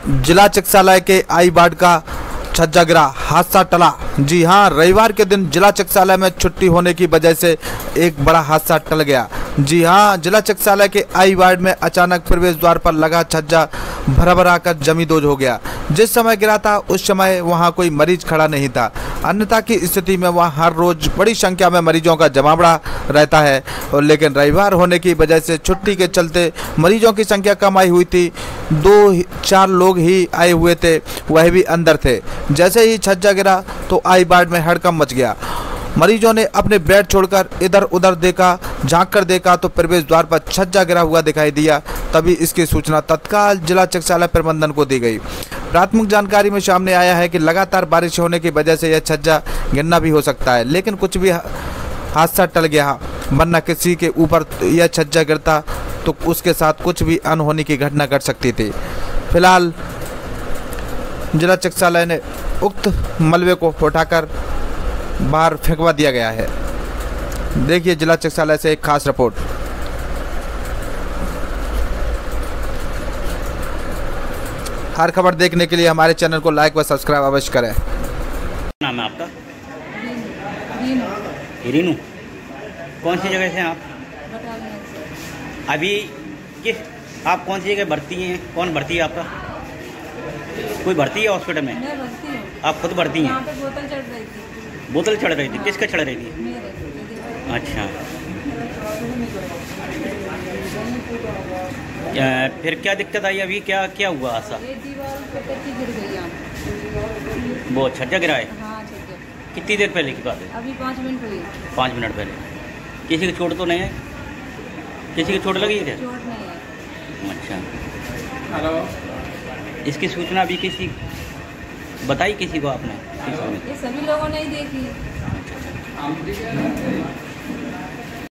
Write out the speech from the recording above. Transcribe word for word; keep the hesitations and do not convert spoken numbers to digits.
जिला चिकित्सालय के आई वार्ड का छज्जा गिरा, हादसा टला। जी हां, रविवार के दिन जिला चिकित्सालय में छुट्टी होने की वजह से एक बड़ा हादसा टल गया। जी हां, जिला चिकित्सालय के आई वार्ड में अचानक प्रवेश द्वार पर लगा छज्जा भरा भरा कर जमींदोज हो गया। जिस समय गिरा था उस समय वहां कोई मरीज खड़ा नहीं था, अन्यथा की स्थिति में वहां हर रोज बड़ी संख्या में मरीजों का जमावड़ा रहता है। और लेकिन रविवार होने की वजह से छुट्टी के चलते मरीजों की संख्या कम आई हुई थी। दो चार लोग ही आए हुए थे, वह भी अंदर थे। जैसे ही छज्जा गिरा तो आई वार्ड में हड़कंप मच गया। मरीजों ने अपने बेड छोड़कर इधर उधर देखा, झांक कर देखा तो प्रवेश द्वार पर छज्जा गिरा हुआ दिखाई दिया। तभी इसकी सूचना तत्काल जिला चिकित्सालय प्रबंधन को दी गई। प्राथमिक जानकारी में सामने आया है कि लगातार बारिश होने की वजह से यह छज्जा गिरना भी हो सकता है, लेकिन कुछ भी हादसा टल गया, वरना किसी के ऊपर यह छज्जा गिरता तो उसके साथ कुछ भी अनहोनी की घटना घट सकती थी। फिलहाल जिला चिकित्सालय ने उक्त मलबे को उठाकर बाहर फेंकवा दिया गया है। देखिए जिला चिकित्सालय से एक खास रिपोर्ट। हर खबर देखने के लिए हमारे चैनल को लाइक व सब्सक्राइब अवश्य करें। नाम है आपका? रीनू। कौन सी जगह से आप? अभी किस आप कौन सी जगह भर्ती हैं? कौन भर्ती है आपका? कोई भर्ती है हॉस्पिटल में? मैं भर्ती हूँ। आप खुद भर्ती हैं? यहाँ पे बोतल चढ़ रही थी। बोतल चढ़ रही थी? किसका चढ़ रही थी? मेरे। अच्छा, फिर क्या दिक्कत आई? अभी क्या क्या हुआ ऐसा? ये दीवार पे कच्ची गिर गई यहाँ। वो छज्जा गिरा है? हाँ छज्जा। कितनी देर पहले की बात है? अभी पाँच मिनट हुई। पाँच मिनट पहले। किसी की चोट तो नहीं है? किसी की चोट लगी है? चोट नहीं है। अच्छा, हेलो। इसकी सूचना अभी किसी बताई किसी को आपने? ये सभी लोगों ने ही देखी।